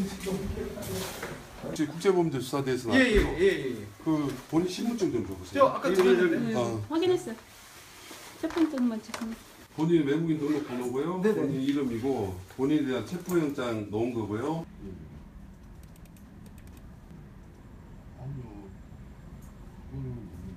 혹시 국제범죄수사대에서 예예예. 그 본인 신분증 좀 줘보세요. 저 아까 드렸는데. 확인했어요. 첫 번째만 지금. 본인 외국인 등록번호고요. 네네. 본인 이름이고 본인에 대한 체포영장 넣은 거고요. 아니요.